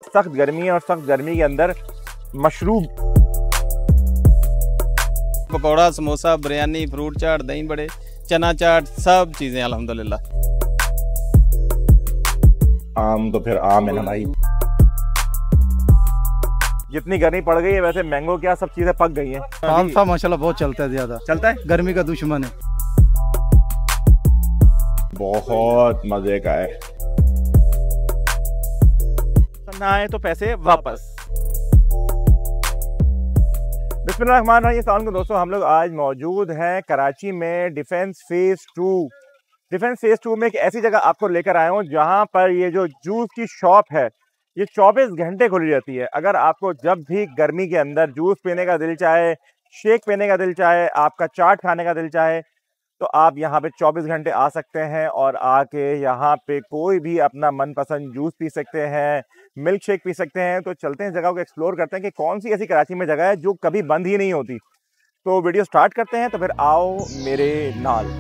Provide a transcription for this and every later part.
सख्त गर्मी है और सख्त गर्मी के अंदर मशरूब पकौड़ा, समोसा, बिरयानी, फ्रूट चाट, दही बड़े, चना चाट, सब चीज़ें अल्हम्दुलिल्लाह। आम तो फिर आम है ना भाई। जितनी गर्मी पड़ गई है वैसे मैंगो क्या सब चीजें पक गई हैं। फालसा माशाल्लाह बहुत चलता है, ज्यादा चलता है, गर्मी का दुश्मन है। बहुत मजे का है। ना आए तो पैसे वापस। बिस्मिल्लाहिर्रहमानिर्रहीम दोस्तों, हम लोग आज मौजूद हैं कराची में डिफेंस फेज 2। डिफेंस फेज 2 में एक ऐसी जगह आपको लेकर आया हूँ जहाँ पर ये जो जूस की शॉप है ये 24 घंटे खुली रहती है। अगर आपको जब भी गर्मी के अंदर जूस पीने का दिल चाहे, शेक पीने का दिल चाहे, आपका चाट खाने का दिल चाहे, तो आप यहाँ पे 24 घंटे आ सकते हैं और आके यहाँ पे कोई भी अपना मनपसंद जूस पी सकते हैं, मिल्क शेक पी सकते हैं। तो चलते हैं जगह को एक्सप्लोर करते हैं कि कौन सी ऐसी कराची में जगह है जो कभी बंद ही नहीं होती। तो वीडियो स्टार्ट करते हैं, तो फिर आओ मेरे नाल।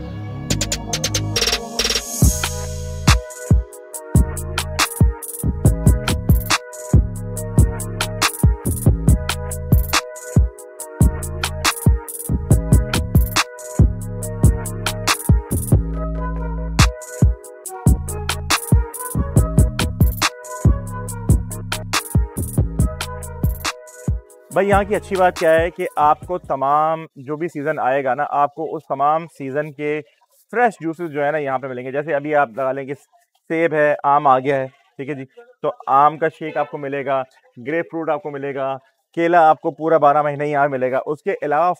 भाई यहाँ की अच्छी बात क्या है कि आपको तमाम जो भी सीज़न आएगा ना, आपको उस तमाम सीज़न के फ्रेश जूसेस जो है ना यहाँ पे मिलेंगे। जैसे अभी आप लगा लें कि सेब है, आम आ गया है, ठीक है जी, तो आम का शेक आपको मिलेगा, ग्रेप फ्रूट आपको मिलेगा, केला आपको पूरा 12 महीने ही यहाँ मिलेगा। उसके अलावा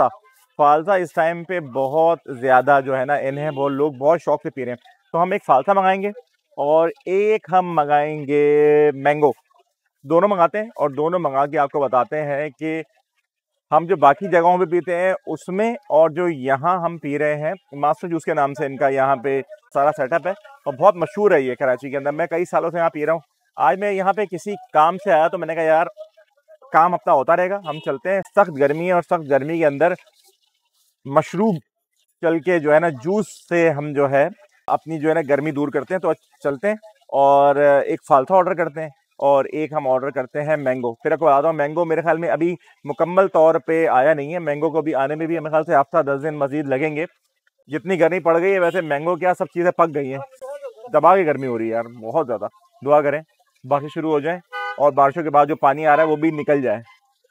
फालसा इस टाइम पे बहुत ज़्यादा जो है ना, इन्हें बहुत लोग बहुत शौक से पी रहे हैं। तो हम एक फालसा मंगाएंगे और एक हम मंगाएंगे मैंगो। दोनों मंगाते हैं और दोनों मंगा के आपको बताते हैं कि हम जो बाकी जगहों पे पीते हैं उसमें और जो यहाँ हम पी रहे हैं, मास्टर जूस के नाम से इनका यहाँ पे सारा सेटअप है और बहुत मशहूर है ये कराची के अंदर। मैं कई सालों से यहाँ पी रहा हूँ। आज मैं यहाँ पे किसी काम से आया तो मैंने कहा यार काम अपना होता रहेगा, हम चलते हैं। सख्त गर्मी है और सख्त गर्मी के अंदर मशरूब चल के जो है ना, जूस से हम जो है अपनी जो है ना गर्मी दूर करते हैं। तो चलते हैं और एक फालसा ऑर्डर करते हैं और एक हम ऑर्डर करते हैं मैंगो। फिर आपको बता दूँ, मैंगो मेरे ख्याल में अभी मुकम्मल तौर पे आया नहीं है। मैंगो को भी आने में भी मेरे ख्याल से हफ्ता 10 दिन मजीद लगेंगे। जितनी गर्मी पड़ गई है वैसे मैंगो क्या सब चीज़ें पक गई हैं। दबा के गर्मी हो रही है यार, बहुत ज़्यादा। दुआ करें बारिश शुरू हो जाए और बारिशों के बाद जो पानी आ रहा है वो भी निकल जाए।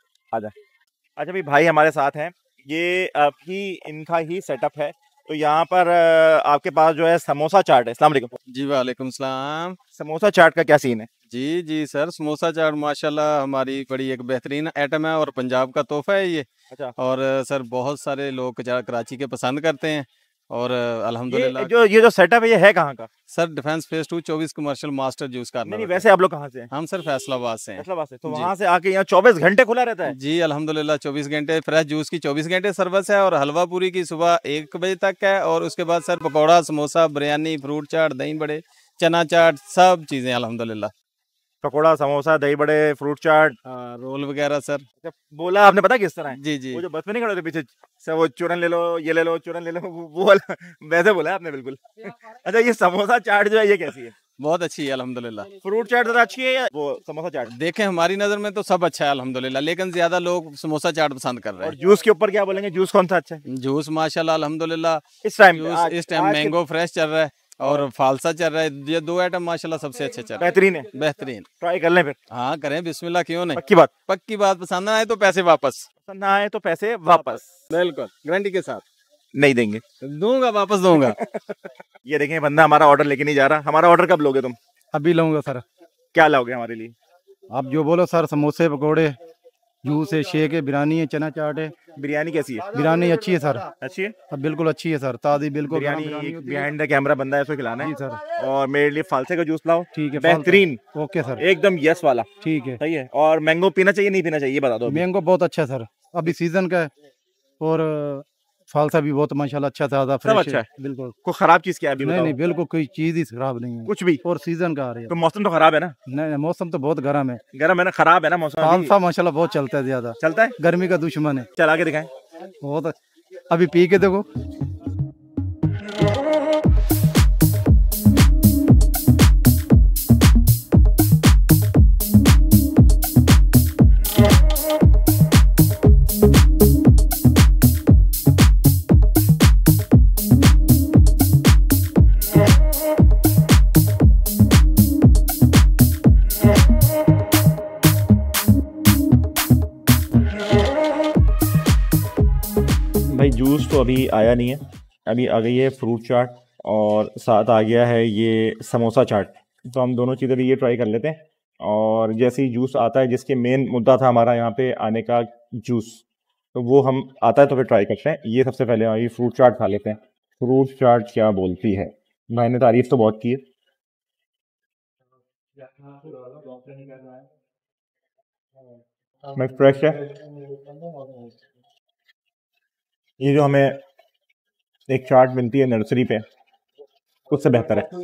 आ जाए। अच्छा भाई हमारे साथ हैं, ये आपकी इनका ही सेटअप है। तो यहाँ पर आपके पास जो है समोसा चाट है। अस्सलाम वालेकुम। जी वालेकुम सलाम। समोसा चाट का क्या सीन है? जी सर, समोसा चाट माशाल्लाह हमारी बड़ी एक बेहतरीन आइटम है और पंजाब का तोहफा है ये। अच्छा। और सर बहुत सारे लोग कराची के पसंद करते हैं और अल्हम्दुलिल्लाह। ये जो सेटअप है ये है कहाँ का? Sir defence phase 2 24 commercial master juice का। नहीं वैसे आप लोग कहाँ से हैं? हम सर फैसलाबाद से हैं। फैसलाबाद से। तो वहाँ से आके यहाँ 24 घंटे खुला रहता है? जी अल्हम्दुलिल्लाह 24 घंटे फ्रेश जूस की 24 घंटे सर्विस है और हलवा पूरी की सुबह 1 बजे तक है। और उसके बाद सर पकौड़ा, समोसा, बिरयानी, फ्रूट चाट, दही बड़े, चना चाट, सब चीज़ें अल्हम्दुलिल्लाह। पकौड़ा, समोसा, दही बड़े, फ्रूट चाट, रोल वगैरह सर। जब बोला आपने पता किस तरह है? जी वो जो बस में नहीं खड़े थे पीछे, सर वो चूरन ले लो, ये ले लो, चूरन ले लो, वो वाला वैसे बोला आपने बिल्कुल। अच्छा ये समोसा चाट जो है ये कैसी है? बहुत अच्छी है अल्हम्दुलिल्लाह। फ्रूट चाट ज़्यादा अच्छी है या वो समोसा चाट? देखें हमारी नज़र में तो सब अच्छा है अल्हम्दुलिल्लाह, लेकिन ज्यादा लोग समोसा चाट पसंद कर रहे हैं। और जूस के ऊपर क्या बोलेंगे, जूस कौन सा अच्छा है? जूस माशाल्लाह अल्हम्दुलिल्लाह इस टाइम मैंगो फ्रेश चल रहा है और फालसा चल रहा है। ये 2 आइटम माशाल्लाह सबसे अच्छे चल रहे हैं। बेहतरीन है, बेहतरीन। ट्राई कर लें फिर? हाँ करें, बिस्मिल्लाह, क्यों नहीं। पक्की बात पसंद ना आए तो पैसे वापस। पसंद ना आए तो पैसे वापस, बिल्कुल गारंटी के साथ। नहीं देंगे? दूंगा, वापस दूंगा। ये देखें बंदा हमारा ऑर्डर लेके नहीं जा रहा। हमारा ऑर्डर कब लोगे तुम? अभी लूंगा सर। क्या लाओगे हमारे लिए? आप जो बोलो सर, समोसे, पकौड़े, जूस है, शेक है, बिरयानी है, चना चाट है। बिरयानी कैसी है? बिरयानी अच्छी है सर। अच्छी है? अब बिल्कुल अच्छी है सर, ताज़ी बिल्कुल। बिरयानी बिहाइंड द कैमरा बंदा है, इसको खिलाना है। जी सर। और मेरे लिए फालसे का जूस लाओ। ठीक है, बेहतरीन। ओके सर, एकदम यस वाला। ठीक है, सही है। और मैंगो पीना चाहिए नहीं पीना चाहिए ये बता दो? मैंगो बहुत अच्छा है सर, अभी सीजन का है। और फालसा भी बहुत माशाल्लाह अच्छा था, सब अच्छा है बिल्कुल। कोई खराब चीज क्या है अभी? नहीं बिल्कुल कोई चीज ही खराब नहीं है, कुछ भी। और सीजन का आ रही है। तो मौसम तो खराब है ना? नहीं मौसम तो बहुत गर्म है। गर्म है ना? खराब है ना मौसम? फालसा माशाल्लाह बहुत चलता है, ज्यादा चलता है, गर्मी का दुश्मन है। चला के दिखाएं। बहुत अभी पी के देखो। जूस तो अभी आया नहीं है, अभी आ गई है फ्रूट चाट और साथ आ गया है ये समोसा चाट। तो हम दोनों चीज़ें भी ये ट्राई कर लेते हैं। और जैसे ही जूस आता है, जिसके मेन मुद्दा था हमारा यहाँ पे आने का, जूस, तो वो हम आता है तो फिर ट्राई करते हैं। ये सबसे पहले हम ये फ्रूट चाट खा लेते हैं। फ्रूट चाट क्या बोलती है, मैंने तारीफ तो बहुत की है। मैं फ्रेश है, ये जो हमें एक चाट मिलती है नर्सरी पे, उससे बेहतर है।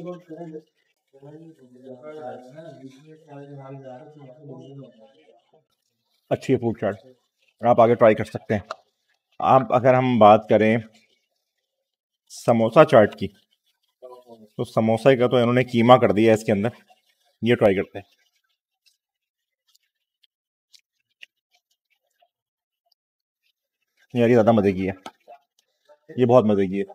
अच्छी है फ्रूट चाट, आप आगे ट्राई कर सकते हैं। आप अगर हम बात करें समोसा चाट की, तो समोसा का तो इन्होंने कीमा कर दिया है इसके अंदर। ये ट्राई करते हैं। यार ये ज़्यादा मज़े की है, ये बहुत मज़े की है।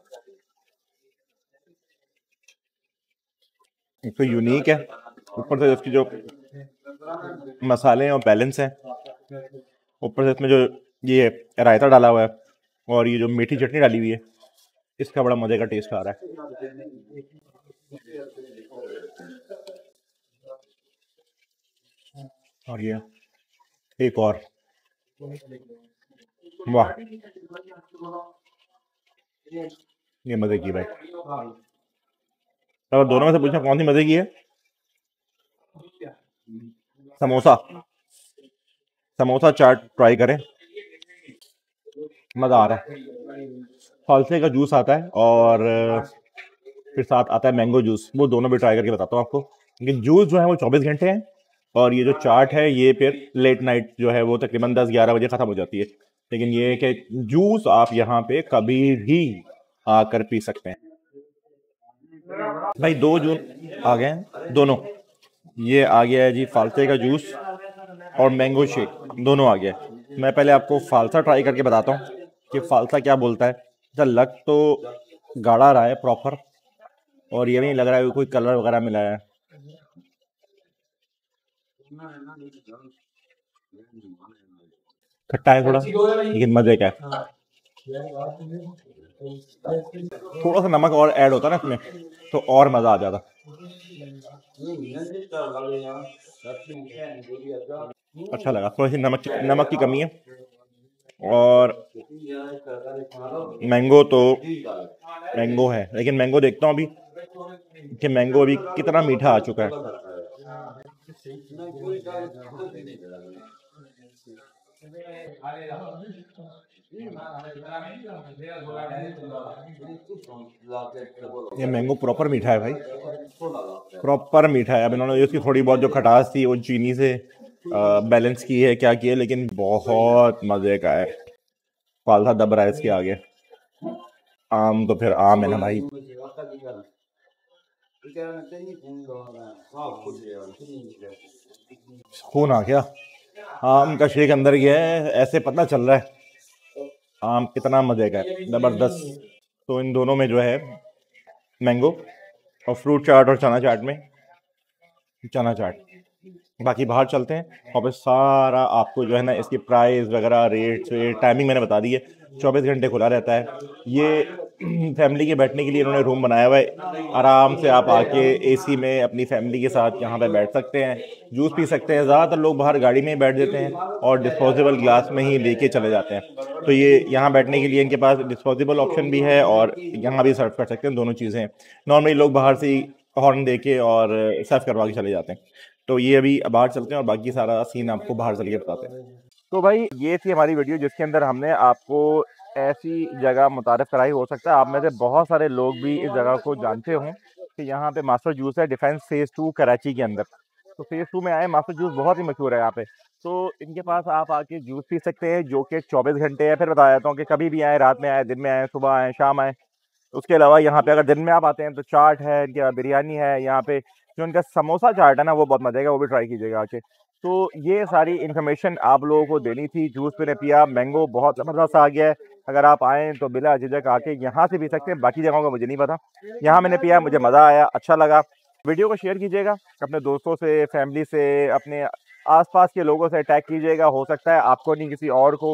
एक तो यूनिक है, ऊपर से इसकी जो मसाले हैं और बैलेंस हैं, ऊपर से इसमें जो ये रायता डाला हुआ है और ये जो मीठी चटनी डाली हुई है, इसका बड़ा मज़े का टेस्ट आ रहा है। और ये एक और, वाह, ये मज़े की भाई। अगर दोनों में से पूछना कौन सी मज़े की है, समोसा, समोसा चाट ट्राई करें, मज़ा आ रहा है। फालसे का जूस आता है और फिर साथ आता है मैंगो जूस, वो दोनों भी ट्राई करके बताता हूँ आपको। लेकिन जूस जो है वो 24 घंटे है, और ये जो चाट है ये फिर लेट नाइट जो है वो तकरीबन 10-11 बजे ख़त्म हो जाती है। लेकिन ये है कि जूस आप यहाँ पे कभी भी आकर पी सकते हैं। भाई 2 जून आ गए हैं दोनों, ये आ गया है जी फालसे का जूस और मैंगो शेक, दोनों आ गया है। मैं पहले आपको फालसा ट्राई करके बताता हूँ कि फालसा क्या बोलता है। अच्छा, लग तो गाढ़ा रहा है प्रॉपर, और ये भी नहीं लग रहा है कि कोई कलर वगैरह मिलाया है। खट्टा है थोड़ा, लेकिन मजे का है। थोड़ा सा नमक और ऐड होता ना इसमें तो और मजा आ जाता। अच्छा लगा, थोड़ी सी नमक की कमी है। और मैंगो तो मैंगो है, लेकिन मैंगो देखता हूँ अभी कि मैंगो अभी कितना मीठा आ चुका है। ये मैंगो प्रॉपर मीठा है भाई, प्रॉपर मीठा है। अब इन्होंने उसकी थोड़ी बहुत जो खटास थी वो चीनी से बैलेंस की है, क्या की है, लेकिन बहुत मजे का है। फालसा दब रहा है इसके आगे। आम तो फिर आम है ना भाई। खून आ गया, आम का शेक अंदर गया है, ऐसे पता चल रहा है आम कितना मजे का है, जबरदस्त। तो इन दोनों में जो है मैंगो, और फ्रूट चाट और चना चाट में चना चाट। बाकी बाहर चलते हैं, और फिर सारा आपको जो है ना इसकी प्राइस वगैरह, रेट्स, टाइमिंग मैंने बता दी है। 24 घंटे खुला रहता है ये। फैमिली के बैठने के लिए इन्होंने रूम बनाया हुआ है, आराम से आप आके एसी में अपनी फैमिली के साथ यहाँ पे बैठ सकते हैं, जूस पी सकते हैं। ज़्यादातर लोग बाहर गाड़ी में ही बैठ जाते हैं और डिस्पोजेबल ग्लास में ही लेके चले जाते हैं। तो ये यहाँ बैठने के लिए इनके पास डिस्पोजेबल ऑप्शन भी है, और यहाँ भी सर्व कर सकते हैं, दोनों चीज़ें। नॉर्मली लोग बाहर से ही हॉर्न दे के और सर्व करवा के चले जाते हैं। तो ये अभी बाहर चलते हैं और बाकी सारा सीन आपको बाहर चल के बताते हैं। तो भाई ये थी हमारी वीडियो, जिसके अंदर हमने आपको ऐसी जगह मुतारिफ कराई। हो सकता है आप में से बहुत सारे लोग भी इस जगह को जानते हों कि यहाँ पे मास्टर जूस है, डिफेंस फेज़ 2 कराची के अंदर। तो फेज़ 2 में आए, मास्टर जूस बहुत ही मशहूर है यहाँ पे। तो इनके पास आप आके जूस पी सकते हैं, जो कि 24 घंटे है। फिर बता देता हूँ कि कभी भी आए, रात में आए, दिन में आए, सुबह आए, शाम आए। उसके अलावा यहाँ पे अगर दिन में आप आते हैं तो चाट है, इनके यहाँ बिरयानी है, यहाँ पे जो इनका समोसा चाट है ना वो बहुत मजे का, वो भी ट्राई कीजिएगा आके। तो ये सारी इन्फॉर्मेशन आप लोगों को देनी थी। जूस मैंने पिया, मैंगो बहुत ज़बरदस्त आ गया है। अगर आप आएँ तो बिला झिझक आके यहाँ से पी सकते हैं, बाकी जगहों का मुझे नहीं पता। यहाँ मैंने पिया, मुझे मज़ा आया, अच्छा लगा। वीडियो को शेयर कीजिएगा अपने दोस्तों से, फैमिली से, अपने आसपास के लोगों से टैग कीजिएगा। हो सकता है आपको नहीं, किसी और को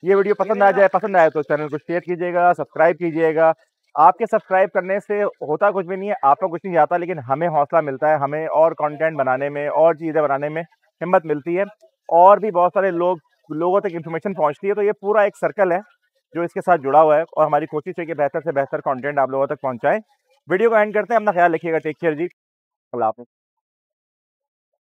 ये वीडियो पसंद आए तो चैनल को शेयर कीजिएगा, सब्सक्राइब कीजिएगा। आपके सब्सक्राइब करने से होता कुछ भी नहीं है, आपको कुछ नहीं जाता, लेकिन हमें हौसला मिलता है, हमें और कंटेंट बनाने में और चीज़ें बनाने में हिम्मत मिलती है, और भी बहुत सारे लोगों तक इन्फॉर्मेशन पहुंचती है। तो ये पूरा एक सर्कल है जो इसके साथ जुड़ा हुआ है, और हमारी कोशिश है कि बेहतर से बेहतर कंटेंट आप लोगों तक पहुंचाएं। वीडियो को एंड करते हैं, अपना ख्याल रखिएगा, टेक केयर जी, अल्लाह हाफ़िज़।